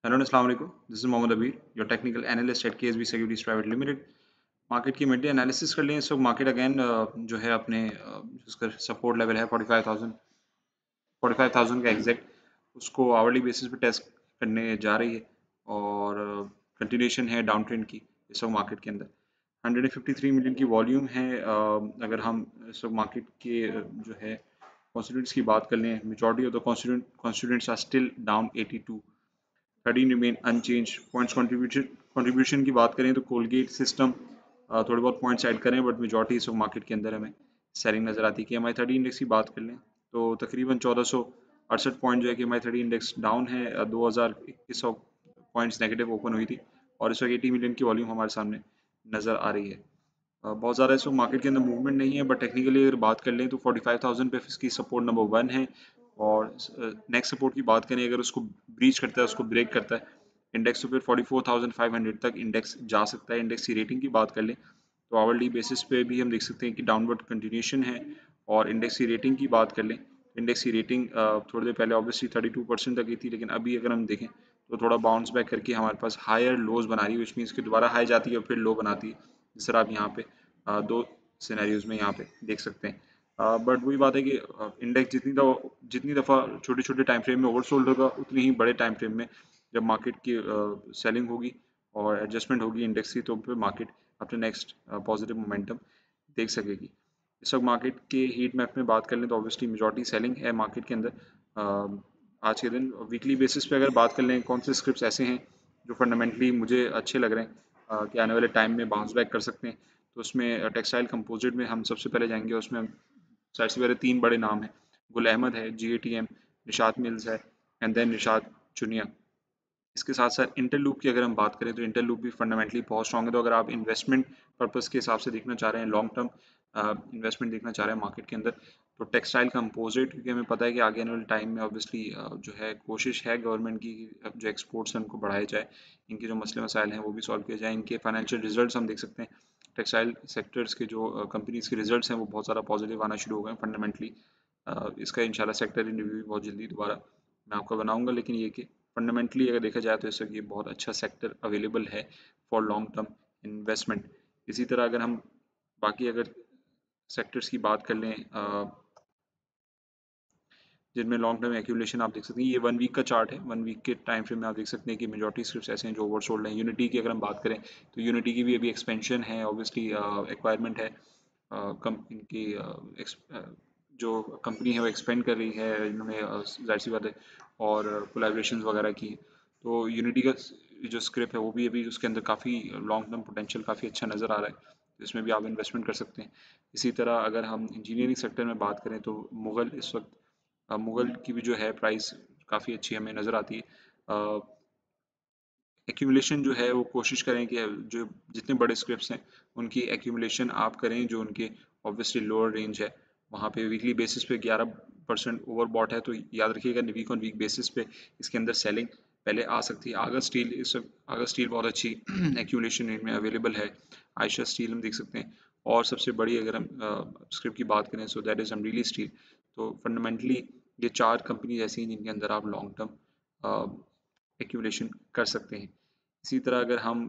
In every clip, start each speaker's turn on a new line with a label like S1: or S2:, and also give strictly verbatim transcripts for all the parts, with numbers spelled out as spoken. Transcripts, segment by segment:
S1: Hello अस्सलाम वालेकुम, this is Mohammad Abir, your technical analyst at KSB securities private limited. Market की mid day analysis कर लिए इस वक्त मार्केट अगेन जो है अपने अ, जिसका सपोर्ट लेवल है forty five thousand forty five thousand का एग्जैक्ट उसको आवरली बेसिस पे टेस्ट करने जा रही है और कंटिन्यूशन है डाउन ट्रेंड की इस वक्त मार्केट के अंदर वन फिफ्टी थ्री मिलियन की वॉल्यूम है। अ, अगर हम इस वक्त मार्केट के अ, जो है कॉन्स्टिट्यूंट्स की बात कर लें, majority of the constituent constituents are still down eighty two, thirteen remain unchanged. Points contribution contribution की बात करें तो कोलगेट सिस्टम थोड़े बहुत पॉइंट्स ऐड करें, बट मेजॉरिटी इस मार्केट के अंदर हमें सेलिंग नजर आती है। कि एम आई थर्टी इंडेक्स की बात कर लें तो तकरीबन चौदह सौ अड़सठ पॉइंट जो है कि M I thirty index down है। अ, दो हज़ार इक्कीस सौ पॉइंट्स नेगेटिव ओपन हुई थी और इस वक्त एटी मिलियन की वॉल्यूम हमारे सामने नजर आ रही है। अ, बहुत ज़्यादा इस वक्त मार्केट के अंदर मूवमेंट नहीं है, बट टेक्निकली अगर बात कर लें तो फोर्टी फाइव थाउजेंड पे इसकी सपोर्ट नंबर वन है। और नेक्स्ट सपोर्ट की बात करें, अगर उसको ब्रीच करता है, उसको ब्रेक करता है इंडेक्स, तो फिर forty four thousand five hundred तक इंडेक्स जा सकता है। इंडेक्स की रेटिंग की बात कर लें तो आवरली बेसिस पे भी हम देख सकते हैं कि डाउनवर्ड कंटिन्यूशन है। और इंडेक्स की रेटिंग की बात कर लें, इंडेक्स की रेटिंग थोड़ी देर पहले ऑब्वियसली थर्टी टू परसेंट तक गई थी, लेकिन अभी अगर हम देखें तो थोड़ा बाउंस बैक करके हमारे पास हायर लोज बना रही है, विच मीन्स कि दोबारा हाई जाती है और फिर लो बनाती है, जिस तरह आप यहाँ पे अ, दो सिनेरियोज में यहाँ पे देख सकते हैं। बट वही बात है कि इंडेक्स जितनी दफ़ा जितनी दफ़ा छोटे छोटे टाइम फ्रेम में ओवरसोल्ड होगा, उतनी ही बड़े टाइम फ्रेम में जब मार्केट की सेलिंग होगी और एडजस्टमेंट होगी इंडेक्स की, तो फिर मार्केट अपने नेक्स्ट पॉजिटिव मोमेंटम देख सकेगी। इस वक्त मार्केट के हीट मैप में बात कर लें तो ऑब्वियसली मेजॉरिटी सेलिंग है मार्केट के अंदर। अ, आज के दिन वीकली बेसिस पे अगर बात कर लें, कौन से स्क्रिप्ट ऐसे हैं जो फंडामेंटली मुझे अच्छे लग रहे हैं अ, कि आने वाले टाइम में बाउंस बैक कर सकते हैं, तो उसमें टेक्सटाइल कंपोजिट में हम सबसे पहले जाएंगे। उसमें हम साइड से पहले तीन बड़े नाम हैं, गुल अहमद है, G A T M, Nishat mills है, एंड देन निशात चुनिया। इसके साथ साथ इंटरलूप की अगर हम बात करें तो इंटरलूप भी फंडामेंटली बहुत स्ट्रॉग है। तो अगर आप इन्वेस्टमेंट पर्पस के हिसाब से देखना चाह रहे हैं, लॉन्ग टर्म इन्वेस्टमेंट देखना चाह रहे हैं मार्केट के अंदर, तो टेक्सटाइल कंपोजिट, क्योंकि हमें पता है कि आगे आने वाले टाइम में ऑब्वियसली जो है कोशिश है गवर्नमेंट की कि जो एक्सपोर्ट्स हैं उनको बढ़ाया जाए, इनके जो मसले मसाइल हैं वो भी सॉल्व किए जाए। इनके फाइनेंशियल रिजल्ट्स हम देख सकते हैं, टेक्सटाइल सेक्टर्स के जो कंपनीज के रिजल्ट्स हैं वो बहुत ज़्यादा पॉजिटिव आना शुरू हो गए हैं फंडामेंटली। इसका इंशाल्लाह सेक्टर रिव्यू भी बहुत जल्दी दोबारा मैं आपको बनाऊंगा, लेकिन ये कि फंडामेंटली अगर देखा जाए तो इस वक्त ये बहुत अच्छा सेक्टर अवेलेबल है फॉर लॉन्ग टर्म इन्वेस्टमेंट। इसी तरह अगर हम बाकी अगर सेक्टर्स की बात कर लें अ, जिनमें लॉन्ग टर्म एक्यूमुलेशन आप देख सकते हैं, ये वन वीक का चार्ट है। वन वीक के टाइम फ्रेम में आप देख सकते हैं कि मेजॉरिटी स्क्रिप्ट्स ऐसे हैं जो ओवरसोल्ड हैं। यूनिटी की अगर हम बात करें तो यूनिटी की भी अभी एक्सपेंशन है, ऑब्वियसली एक्वायरमेंट है। कंपनी की अ, एक्स- अ, जो कंपनी है वो एक्सपेंड कर रही है, इन्होंने अ, जाहिर सी बात है, और कोलैबोरेशन वगैरह की। तो यूनिटी का जो स्क्रिप्ट है वो भी अभी उसके अंदर काफ़ी लॉन्ग टर्म पोटेंशियल काफ़ी अच्छा नज़र आ रहा है, इसमें भी आप इन्वेस्टमेंट कर सकते हैं। इसी तरह अगर हम इंजीनियरिंग सेक्टर में बात करें तो मुगल इस वक्त अ, मुगल की भी जो है प्राइस काफ़ी अच्छी हमें नज़र आती है। एक्यूमुलेशन जो है वो कोशिश करें कि जो जितने बड़े स्क्रिप्ट्स हैं उनकी एक्यूमुलेशन आप करें, जो उनके ऑब्वियसली लोअर रेंज है वहाँ पे वीकली बेसिस पे ग्यारह परसेंट ओवरबॉट है, तो याद रखिएगा वीक ऑन वीक बेसिस पे इसके अंदर सेलिंग पहले आ सकती है। आगा स्टील इस आगा स्टील बहुत अच्छी एक्यूमुलेशन रेट में अवेलेबल है। आयशा स्टील हम देख सकते हैं। और सबसे बड़ी अगर हम स्क्रिप्ट की बात करें so that is Amreli steel. तो फंडामेंटली ये चार कंपनी ऐसी हैं जिनके अंदर आप लॉन्ग टर्म एक्यूमुलेशन कर सकते हैं। इसी तरह अगर हम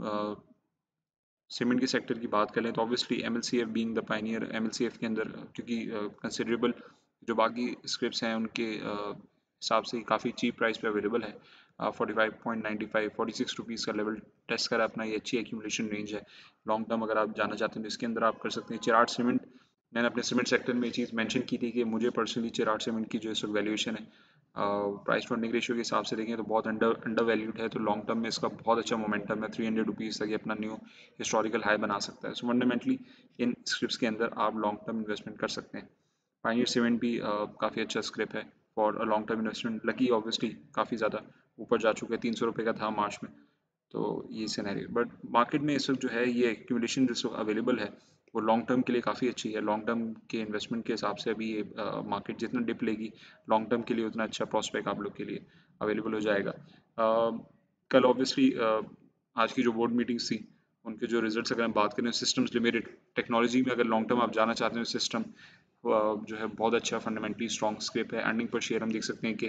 S1: सीमेंट के सेक्टर की बात करें तो obviously M L C F being the pioneer, M L C F के अंदर अ, क्योंकि कंसिडरेबल जो बाकी स्क्रिप्ट्स हैं उनके अ, हिसाब से काफ़ी चीप प्राइस पे अवेलेबल है। Forty five point ninety five forty six rupees का लेवल टेस्ट करा अपना, ये अच्छी एक्यूमुलेशन रेंज है। लॉन्ग टर्म अगर आप जाना चाहते हैं तो इसके अंदर आप कर सकते हैं। चिराट सीमेंट, मैंने अपने सीमेंट सेक्टर में ये चीज़ मेंशन की थी कि मुझे पर्सनली चिराट सीमेंट की जो इस वैल्यूएशन है प्राइस टू अर्निंग रेशियो के हिसाब से देखें तो बहुत अंडर अंडर वैल्यूड है। तो लॉन्ग टर्म में इसका बहुत अच्छा मोमेंटम है, थ्री हंड्रेड रुपीज़ तक ये अपना न्यू हिस्टोरिकल हाई बना सकता है। सो फंडामेंटली इन स्क्रिप्ट्स के अंदर आप लॉन्ग टर्म इन्वेस्टमेंट कर सकते हैं। पायनियर सीमेंट भी काफ़ी अच्छा स्क्रिप्ट है for a long term investment. Lucky obviously काफ़ी ज़्यादा ऊपर जा चुके हैं, तीन सौ रुपये का था मार्च में। तो ये सिनेरियो, बट मार्केट में इस वक्त जो है ये एक्यूमुलेशन जिस वक्त अवेलेबल है वो लॉन्ग टर्म के लिए काफ़ी अच्छी है। लॉन्ग टर्म के इन्वेस्टमेंट के हिसाब से अभी ये मार्केट जितना डिप लेगी लॉन्ग टर्म के लिए उतना अच्छा प्रॉस्पेक्ट आप लोग के लिए अवेलेबल हो जाएगा। अ, कल ऑब्वियसली आज की जो बोर्ड मीटिंग्स थी उनके जो रिजल्ट्स अगर हम बात करें, सिस्टम्स लिमिटेड टेक्नोलॉजी में अगर लॉन्ग टर्म आप जाना चाहते हैं, सिस्टम जो है बहुत अच्छा फंडामेंटली स्ट्रॉन्ग स्क्रिप है। अर्निंग पर शेयर हम देख सकते हैं कि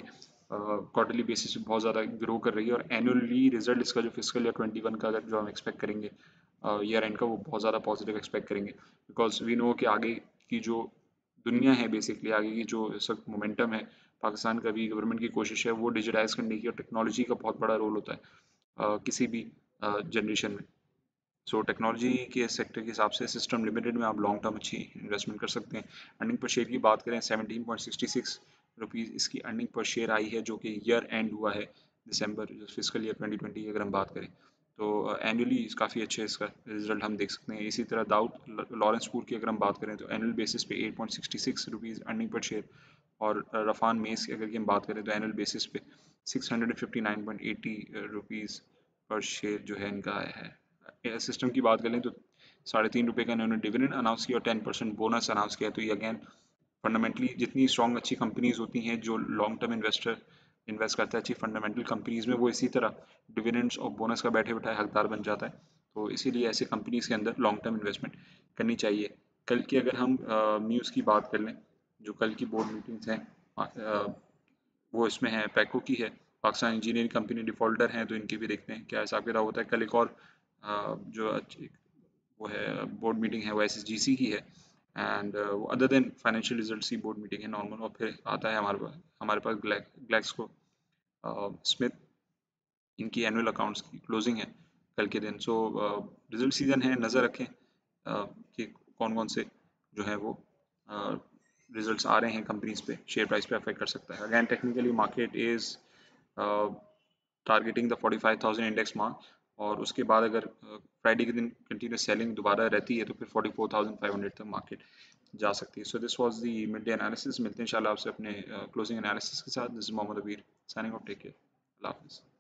S1: क्वार्टरली बेसिस पे बहुत ज़्यादा ग्रो कर रही है, और एनुअली रिजल्ट इसका जो फिजिकल या ट्वेंटी वन का अगर जो हम एक्सपेक्ट करेंगे ईयर एंड का, वो बहुत ज़्यादा पॉजिटिव एक्सपेक्ट करेंगे, बिकॉज वी नो कि आगे की जो दुनिया है, बेसिकली आगे की जो इस वक्त मोमेंटम है, पाकिस्तान का भी गवर्नमेंट की कोशिश है वो डिजिटाइज करने की, और टेक्नोलॉजी का बहुत बड़ा रोल होता है अ, किसी भी जनरेशन में। सो टेक्नोलॉजी के सेक्टर के हिसाब से सिस्टम लिमिटेड में आप लॉन्ग टर्म अच्छी इन्वेस्टमेंट कर सकते हैं। अर्निंग पर शेयर की बात करें, seventeen point sixty six rupees इसकी अर्निंग पर शेयर आई है, जो कि ईयर एंड हुआ है दिसंबर फिजिकल ईयर ट्वेंटी ट्वेंटी की अगर हम बात करें, तो एनुअली काफ़ी अच्छे इसका रिजल्ट हम देख सकते हैं। इसी तरह दाऊद लॉरेंस पूर की अगर हम बात करें, तो एनुअल बेसिस पे eight point sixty six rupees earning per share, और रफान मेस की अगर की हम बात करें, तो एनुअल बेसिस पे six hundred fifty nine point eighty rupees per share जो है इनका आया है। सिस्टम की बात करें तो साढ़े तीन रुपये का इन्होंने डिविडेंड अनाउंस किया और टेन परसेंट बोनस अनाउंस किया। तो ये अगेन फंडामेंटली जितनी स्ट्रॉन्ग अच्छी कंपनीज होती हैं, जो लॉन्ग टर्म इन्वेस्टर इन्वेस्ट करता है अच्छी फंडामेंटल कंपनीज में, वो इसी तरह डिविडेंड्स और बोनस का बैठे बैठाए हकदार बन जाता है। तो इसीलिए ऐसे कंपनीज के अंदर लॉन्ग टर्म इन्वेस्टमेंट करनी चाहिए। कल की अगर हम न्यूज़ की बात कर लें, जो कल की बोर्ड मीटिंग्स हैं, अ, वो इसमें है, पैको की है, पाकिस्तान इंजीनियरिंग कंपनी डिफॉल्टर हैं, तो इनकी भी देखते हैं क्या हिसाब किताब होता है। कल एक और अ, जो अच्छी वो है बोर्ड मीटिंग है, वो एस एस जी सी की है, and other than financial results की बोर्ड मीटिंग है नॉर्मल। और फिर आता है हमारे पास हमारे पास ग्लैक ग्लैक्सको स्मिथ, इनकी एनुअल अकाउंट्स की क्लोजिंग है कल के दिन। सो रिजल्ट सीजन है, नज़र रखें uh, कि कौन कौन से जो है वो रिजल्ट्स आ रहे हैं कंपनीज पे, शेयर प्राइस पे अफेक्ट कर सकता है। Again technically market is targeting the forty five thousand index mark, और उसके बाद अगर फ्राइडे के दिन कंटिन्यूस सेलिंग दोबारा रहती है, तो फिर forty four thousand five hundred तक मार्केट जा सकती है। So this was the mid day analysis. मिलते हैं इंशाल्लाह आपसे अपने क्लोजिंग एनालिसिस के साथ। This is Mohammad Abir signing off, take care, अल्लाह हाफिज़।